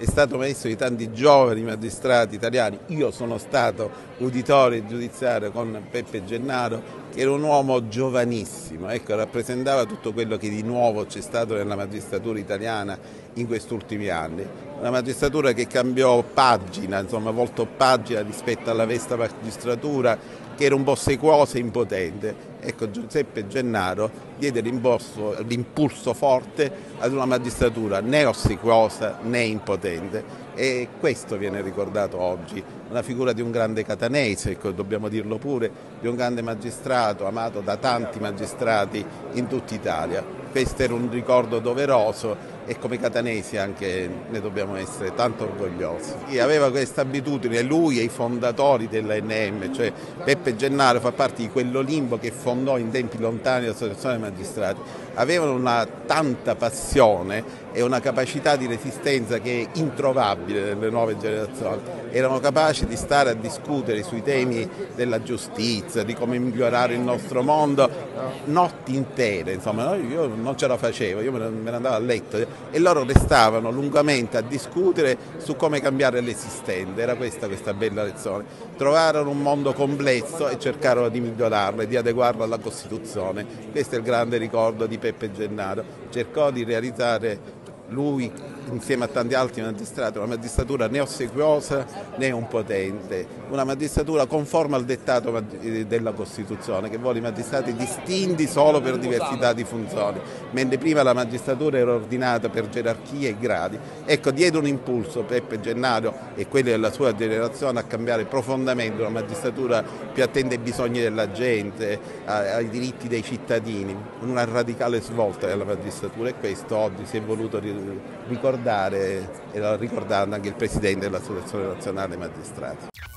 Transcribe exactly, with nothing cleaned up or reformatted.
è stato maestro di tanti giovani magistrati italiani. Io sono stato uditore giudiziario con Peppe Gennaro, che era un uomo giovanissimo, ecco, rappresentava tutto quello che di nuovo c'è stato nella magistratura italiana in questi ultimi anni. Una magistratura che cambiò pagina, insomma, voltò pagina rispetto alla vasta magistratura, che era un po' sequosa e impotente. Ecco, Giuseppe Gennaro diede l'impulso forte ad una magistratura né ossequiosa né impotente, e questo viene ricordato oggi. Una figura di un grande catanese, ecco, dobbiamo dirlo pure, di un grande magistrato amato da tanti magistrati in tutta Italia. Questo era un ricordo doveroso e come catanesi anche ne dobbiamo essere tanto orgogliosi. Chi aveva questa abitudine, lui e i fondatori dell'A N M, cioè Peppe Gennaro fa parte di quell'Olimpo che fondò in tempi lontani l'Associazione dei Magistrati, avevano una tanta passione e una capacità di resistenza che è introvabile nelle nuove generazioni. Erano capaci di stare a discutere sui temi della giustizia, di come migliorare il nostro mondo, notti intere, insomma, io non ce la facevo, io me ne andavo a letto e loro restavano lungamente a discutere su come cambiare l'esistente. Era questa questa bella lezione. Trovarono un mondo complesso e cercarono di migliorarlo e di adeguarlo alla Costituzione. Questo è il grande ricordo di Peppe Gennaro. Cercò di realizzare lui, insieme a tanti altri magistrati, una magistratura né ossequiosa né impotente, una magistratura conforme al dettato della Costituzione, che vuole i magistrati distinti solo per diversità di funzioni, mentre prima la magistratura era ordinata per gerarchie e gradi. Ecco, diede un impulso Peppe Gennaro e quelli della sua generazione a cambiare profondamente una magistratura più attenta ai bisogni della gente, ai diritti dei cittadini, una radicale svolta della magistratura, e questo oggi si è voluto ricordare, e l'ha ricordato anche il Presidente dell'Associazione Nazionale Magistrati.